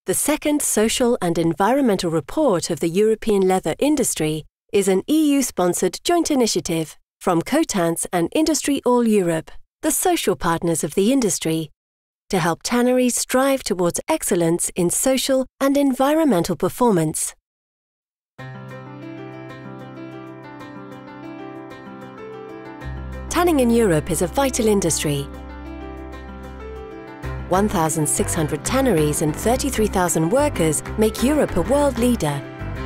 The second social and environmental report of the European leather industry is an EU-sponsored joint initiative from Cotantes and Industry All Europe, the social partners of the industry, to help tanneries strive towards excellence in social and environmental performance. Tanning in Europe is a vital industry. 1,600 tanneries and 33,000 workers make Europe a world leader.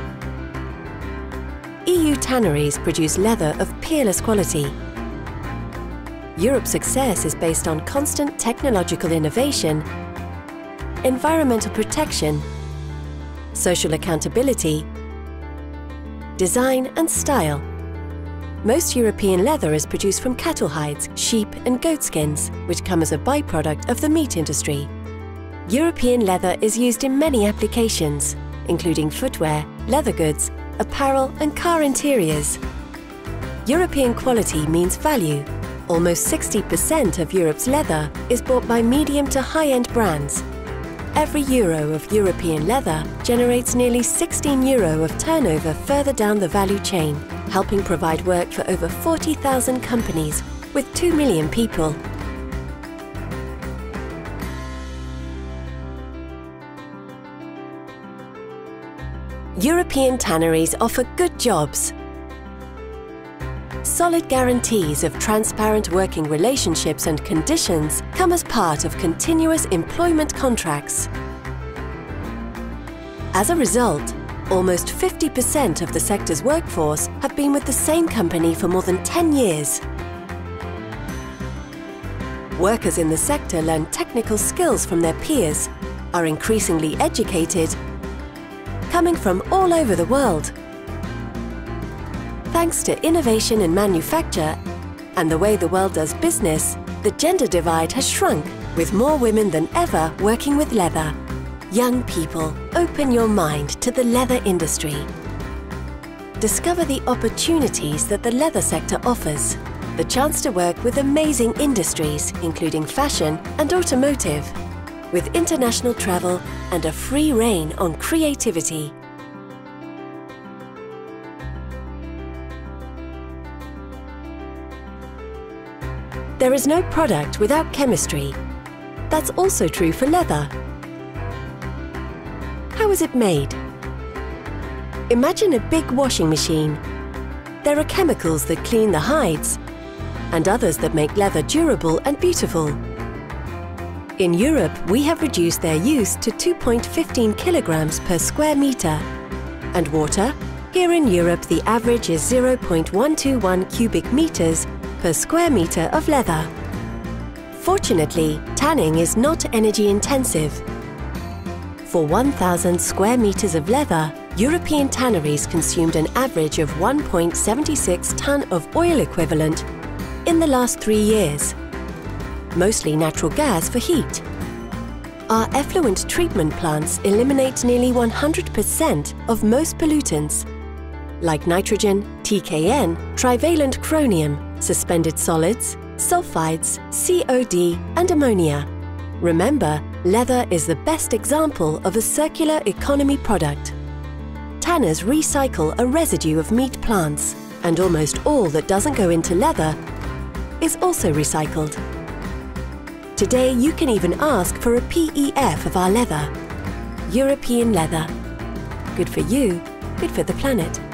EU tanneries produce leather of peerless quality. Europe's success is based on constant technological innovation, environmental protection, social accountability, design and style. Most European leather is produced from cattle hides, sheep and goat skins, which come as a byproduct of the meat industry. European leather is used in many applications, including footwear, leather goods, apparel and car interiors. European quality means value. Almost 60% of Europe's leather is bought by medium to high-end brands. Every euro of European leather generates nearly €16 of turnover further down the value chain, helping provide work for over 40,000 companies with 2 million people. European tanneries offer good jobs. Solid guarantees of transparent working relationships and conditions come as part of continuous employment contracts. As a result, almost 50% of the sector's workforce have been with the same company for more than 10 years. Workers in the sector learn technical skills from their peers, are increasingly educated, coming from all over the world. Thanks to innovation in manufacture and the way the world does business, the gender divide has shrunk, with more women than ever working with leather. Young people, open your mind to the leather industry. Discover the opportunities that the leather sector offers. The chance to work with amazing industries, including fashion and automotive, with international travel and a free rein on creativity. There is no product without chemistry. That's also true for leather. How is it made? Imagine a big washing machine. There are chemicals that clean the hides and others that make leather durable and beautiful. In Europe, we have reduced their use to 2.15 kilograms per square meter. And water? Here in Europe, the average is 0.121 cubic meters per square meter of leather. Fortunately, tanning is not energy intensive. For 1,000 square meters of leather, European tanneries consumed an average of 1.76 ton of oil equivalent in the last 3 years, mostly natural gas for heat. Our effluent treatment plants eliminate nearly 100% of most pollutants, like nitrogen, TKN, trivalent chromium, suspended solids, sulfides, COD and ammonia. Remember, leather is the best example of a circular economy product. Tanners recycle a residue of meat plants, and almost all that doesn't go into leather is also recycled. Today you can even ask for a PEF of our leather. European leather. Good for you, good for the planet.